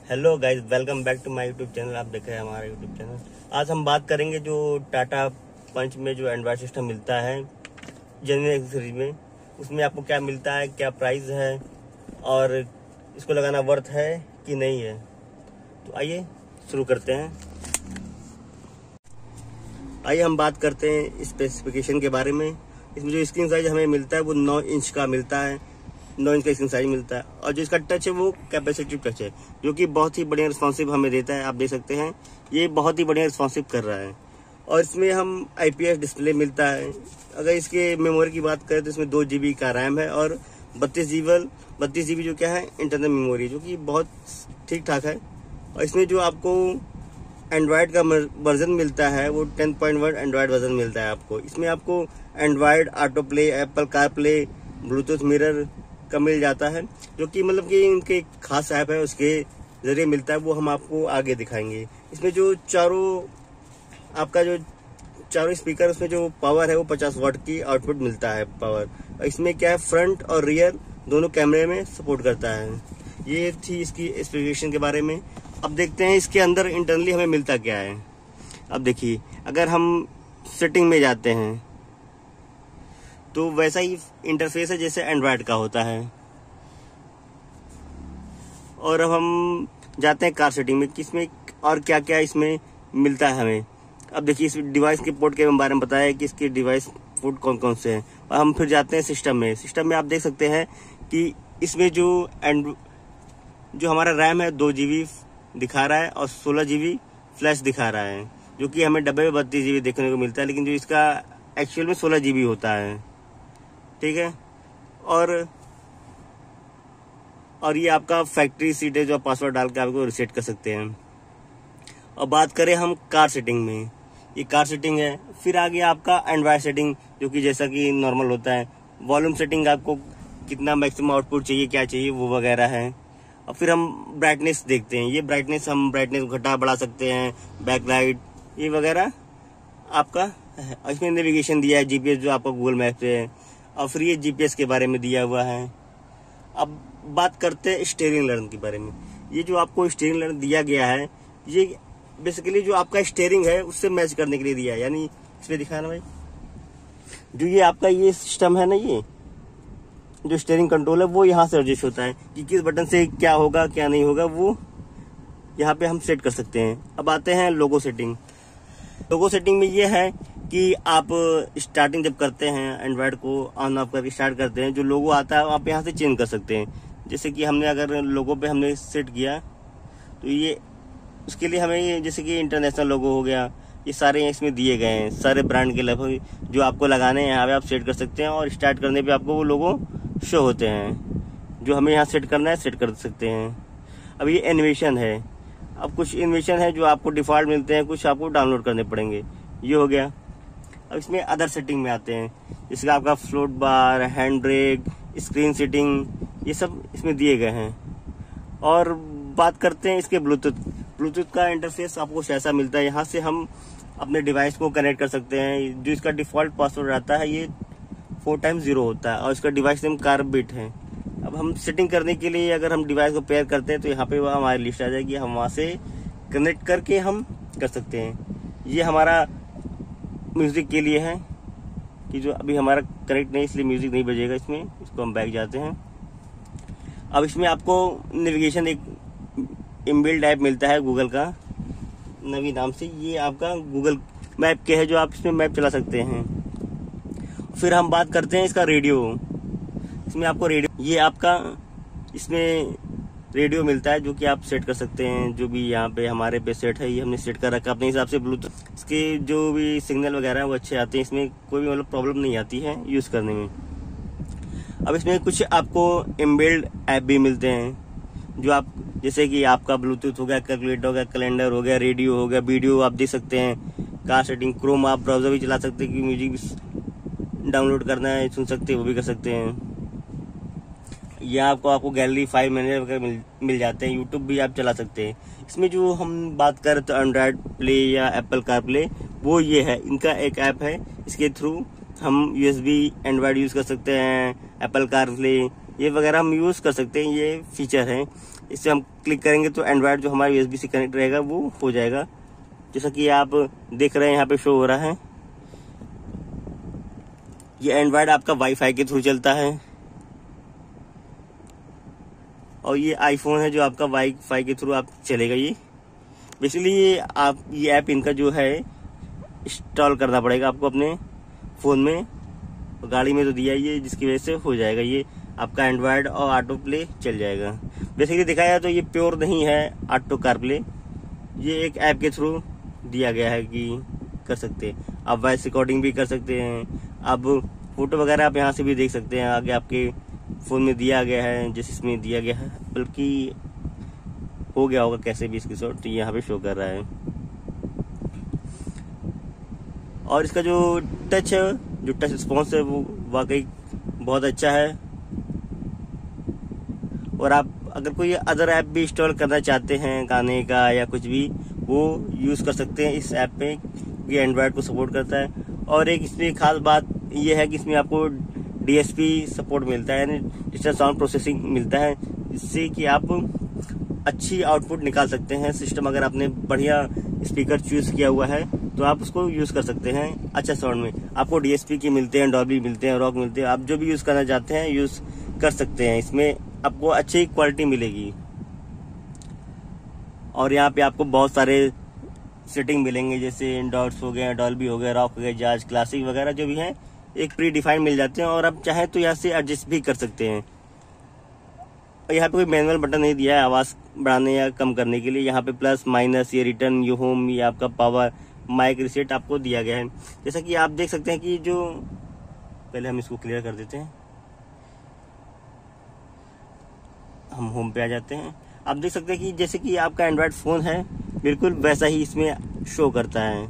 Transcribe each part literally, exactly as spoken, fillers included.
Hello guys, welcome back to my YouTube channel. आप देख रहे हैं हमारा यूट्यूब चैनल। आज हम बात करेंगे जो टाटा पंच में जो एंड्रॉयड सिस्टम मिलता है जेन्युइन एक्सेसरीज में, उसमें आपको क्या मिलता है, क्या प्राइस है और इसको लगाना वर्थ है कि नहीं है। तो आइए शुरू करते हैं। आइए हम बात करते हैं स्पेसिफिकेशन के बारे में। इसमें जो स्क्रीन साइज हमें मिलता है वो नौ इंच का मिलता है, नौ इंच का स्क्रीन साइज मिलता है। और जो इसका टच है वो कैपेसिटिव टच है, जो कि बहुत ही बढ़िया रिस्पॉन्सिव हमें देता है। आप देख सकते हैं ये बहुत ही बढ़िया रिस्पॉन्सिव कर रहा है। और इसमें हम आईपीएस डिस्प्ले मिलता है। अगर इसके मेमोरी की बात करें तो इसमें दो जीबी का रैम है और बत्तीस जीबी बत्तीस जीबी जो क्या है इंटरनल मेमोरी, जो कि बहुत ठीक ठाक है। और इसमें जो आपको एंड्रॉयड का वर्जन मिलता है वो ten point one android version मिलता है आपको। इसमें आपको android auto play, Apple car play, Bluetooth mirror का मिल जाता है, जो कि मतलब कि इनके खास ऐप है उसके जरिए मिलता है। वो हम आपको आगे दिखाएंगे। इसमें जो चारों आपका जो चारों स्पीकर, उसमें जो पावर है वो पचास वाट की आउटपुट मिलता है पावर। और इसमें क्या है, फ्रंट और रियर दोनों कैमरे में सपोर्ट करता है। ये थी इसकी स्पेसिफिकेशन के बारे में। अब देखते हैं इसके अंदर इंटरनली हमें मिलता क्या है। अब देखिए, अगर हम सेटिंग में जाते हैं तो वैसा ही इंटरफेस है जैसे एंड्रॉयड का होता है। और अब हम जाते हैं कार सेटिंग में, किसमें और क्या क्या इसमें मिलता है हमें। अब देखिए, इस डिवाइस के पोर्ट के बारे में बताया है कि इसके डिवाइस पोर्ट कौन कौन से हैं। और हम फिर जाते हैं सिस्टम में। सिस्टम में आप देख सकते हैं कि इसमें जो एंड जो हमारा रैम है दो जीबी दिखा रहा है और सोलह जीबी फ्लैश दिखा रहा है, जो कि हमें डब्बे में बत्तीस जीबी देखने को मिलता है, लेकिन जो इसका एक्चुअल में सोलह जीबी होता है। ठीक है। और और ये आपका फैक्ट्री सीट है, जो आप पासवर्ड डाल के आपको रिसेट कर सकते हैं। और बात करें हम कार सेटिंग में, ये कार सेटिंग है। फिर आ गया आपका एंड्रॉयड सेटिंग, जो कि जैसा कि नॉर्मल होता है। वॉल्यूम सेटिंग, आपको कितना मैक्सिमम आउटपुट चाहिए, क्या चाहिए वो वगैरह है। और फिर हम ब्राइटनेस देखते हैं। ये ब्राइटनेस हम ब्राइटनेस घटा बढ़ा सकते हैं, बैकलाइट ये वगैरह आपका है। और इसमें नेविगेशन दिया है, जीपीएस जो आपका गूगल मैप से है। और फिर ये जीपीएस के बारे में दिया हुआ है। अब बात करते हैं स्टीयरिंग लर्न के बारे में। ये जो आपको स्टीयरिंग लर्न दिया गया है, ये बेसिकली जो आपका स्टीयरिंग है उससे मैच करने के लिए दिया है। यानी इसमें दिखाना भाई, जो ये आपका ये सिस्टम है ना, ये जो स्टीयरिंग कंट्रोल है वो यहाँ से एडजस्ट होता है कि किस बटन से क्या होगा क्या नहीं होगा, वो यहाँ पे हम सेट कर सकते हैं। अब आते हैं लोगो सेटिंग। लोगो सेटिंग में ये है कि आप स्टार्टिंग जब करते हैं एंड्रॉयड को ऑन ऑफ करके स्टार्ट करते हैं, जो लोगो आता है आप यहाँ से चेंज कर सकते हैं। जैसे कि हमने अगर लोगो पे हमने सेट किया तो ये उसके लिए हमें ये जैसे कि इंटरनेशनल लोगो हो गया, ये सारे इसमें दिए गए हैं। सारे ब्रांड के लगभग जो आपको लगाने हैं यहाँ पे आप सेट कर सकते हैं। और स्टार्ट करने पे आपको वो लोगो शो होते हैं, जो हमें यहाँ सेट करना है सेट कर सकते हैं। अब ये एनिमेशन है। अब कुछ एनिमेशन है जो आपको डिफॉल्ट मिलते हैं, कुछ आपको डाउनलोड करने पड़ेंगे। ये हो गया। अब इसमें अदर सेटिंग में आते हैं, जिसका आपका float bar, hand brake, screen setting, ये सब इसमें दिए गए हैं। और बात करते हैं इसके ब्लूटूथ। ब्लूटूथ का इंटरफेस आपको ऐसा मिलता है, यहाँ से हम अपने डिवाइस को कनेक्ट कर सकते हैं। जो इसका डिफॉल्ट पासवर्ड आता है ये फोर टाइम जीरो होता है और इसका डिवाइस नेम कार्बिट है। अब हम सेटिंग करने के लिए अगर हम डिवाइस को पेयर करते हैं तो यहाँ पे वह हमारी लिस्ट आ जाएगी, हम वहाँ से कनेक्ट करके हम कर सकते हैं। ये हमारा म्यूजिक के लिए है कि जो अभी हमारा कनेक्ट नहीं, इसलिए म्यूजिक नहीं बजेगा इसमें। इसको हम बैक जाते हैं। अब इसमें आपको नेविगेशन एक इनबिल्ट ऐप मिलता है गूगल का, नवी नाम से। ये आपका गूगल मैप के है, जो आप इसमें मैप चला सकते हैं। फिर हम बात करते हैं इसका रेडियो। इसमें आपको रेडियो, ये आपका इसमें रेडियो मिलता है, जो कि आप सेट कर सकते हैं। जो भी यहाँ पे हमारे पे सेट है, ये हमने सेट कर रखा अपने हिसाब से। ब्लूटूथ इसके जो भी सिग्नल वगैरह है वो अच्छे आते हैं, इसमें कोई भी मतलब प्रॉब्लम नहीं आती है यूज करने में। अब इसमें कुछ आपको इनबिल्ट ऐप भी मिलते हैं, जो आप जैसे कि आपका ब्लूटूथ हो गया, कैलकुलेटर हो गया, कैलेंडर हो गया, रेडियो हो गया, वीडियो आप देख सकते हैं, कार सेटिंग, क्रोम आप ब्राउजर भी चला सकते हैं कि म्यूजिक भी डाउनलोड करना है सुन सकते हैं वो भी कर सकते हैं। या आपको आपको गैलरी फाइव मैनेजर वगैरह मिल, मिल जाते हैं। यूट्यूब भी आप चला सकते हैं। इसमें जो हम बात करें तो एंड्रॉयड प्ले या एप्पल कार प्ले, वो ये है, इनका एक ऐप है। इसके थ्रू हम यूएसबी एंड्रॉयड यूज कर सकते हैं, एप्पल कार प्ले ये वगैरह हम यूज कर सकते हैं। ये फीचर है। इससे हम क्लिक करेंगे तो एंड्रॉयड जो हमारा यूएसबी से कनेक्ट रहेगा वो हो जाएगा, जैसा कि आप देख रहे हैं यहाँ पे शो हो रहा है। ये एंड्रॉयड आपका वाईफाई के थ्रू चलता है और ये आईफोन है जो आपका वाईफाई के थ्रू आप चलेगा। ये बेसिकली ये आप ये ऐप इनका जो है इंस्टॉल करना पड़ेगा आपको अपने फोन में, गाड़ी में तो दिया ही है, जिसकी वजह से हो जाएगा ये आपका एंड्रॉयड और ऑटो प्ले चल जाएगा। बेसिकली दिखाया जाए तो ये प्योर नहीं है ऑटो कार प्ले, ये एक ऐप के थ्रू दिया गया है कि कर सकते हैं आप, वॉइस रिकॉर्डिंग भी कर सकते हैं, अब फोटो वगैरह आप यहाँ से भी देख सकते हैं। आगे आपके फोन में दिया गया है, जैसे इसमें दिया गया है, बल्कि हो गया होगा कैसे भी इसकी शॉट, तो यहाँ पे शो कर रहा है। और इसका जो टच है, जो टच रिस्पॉन्स है वो वाकई बहुत अच्छा है। और आप अगर कोई अदर ऐप भी इंस्टॉल करना चाहते हैं गाने का या कुछ भी, वो यूज कर सकते हैं इस ऐप पे, ये एंड्रॉयड को सपोर्ट करता है। और एक इसमें खास बात ये है कि इसमें आपको डीएसपी सपोर्ट मिलता है, यानी डिजिटल साउंड प्रोसेसिंग मिलता है, जिससे कि आप अच्छी आउटपुट निकाल सकते हैं। सिस्टम अगर आपने बढ़िया स्पीकर चूज किया हुआ है तो आप उसको यूज कर सकते हैं अच्छा साउंड में। आपको डीएसपी के मिलते हैं, डॉल्बी मिलते हैं, रॉक मिलते हैं, आप जो भी यूज करना चाहते हैं यूज कर सकते हैं। इसमें आपको अच्छी क्वालिटी मिलेगी। और यहाँ पे आपको बहुत सारे सेटिंग मिलेंगे, जैसे डॉट्स हो गए, डॉल्बी हो गया, रॉक हो गया, जाज, क्लासिक वगैरह जो भी है एक प्री डिफाइंड मिल जाते हैं, और आप चाहें तो यहाँ से एडजस्ट भी कर सकते हैं। और यहाँ पे कोई मैनुअल बटन नहीं दिया है आवाज बढ़ाने या कम करने के लिए। यहाँ पे प्लस माइनस, ये रिटर्न, ये होम, ये आपका पावर, माइक रिसेट आपको दिया गया है। जैसा कि आप देख सकते हैं कि जो, पहले हम इसको क्लियर कर देते हैं, हम होम पे आ जाते हैं। आप देख सकते हैं कि जैसे कि आपका एंड्रॉयड फोन है बिल्कुल वैसा ही इसमें शो करता है।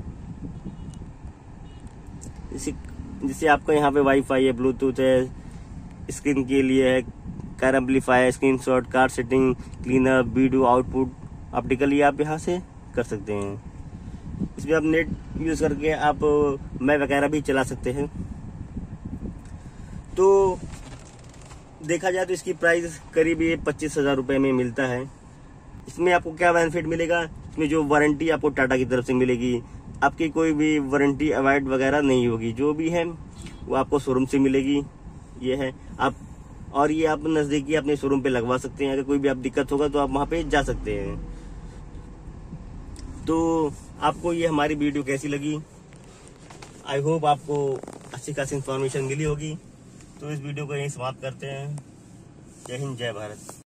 जैसे जैसे आपका यहाँ पे वाईफाई है, ब्लूटूथ है, स्क्रीन के लिए है, car amplifier, screenshot, car setting, cleaner, video output, optically आप यहाँ से कर सकते हैं। इसमें आप नेट यूज करके आप मैप वगैरह भी चला सकते हैं। तो देखा जाए तो इसकी प्राइस करीब ये पच्चीस हजार रुपये में मिलता है। इसमें आपको क्या बेनिफिट मिलेगा, इसमें जो वारंटी आपको टाटा की तरफ से मिलेगी, आपकी कोई भी वारंटी अवॉइड वगैरह नहीं होगी, जो भी है वो आपको शोरूम से मिलेगी। ये है आप, और ये आप नजदीकी अपने शोरूम पे लगवा सकते हैं। अगर कोई भी आप दिक्कत होगा तो आप वहां पे जा सकते हैं। तो आपको ये हमारी वीडियो कैसी लगी, आई होप आपको अच्छी खासी इन्फॉर्मेशन मिली होगी। तो इस वीडियो को यहीं समाप्त करते हैं। जय हिंद, जय भारत।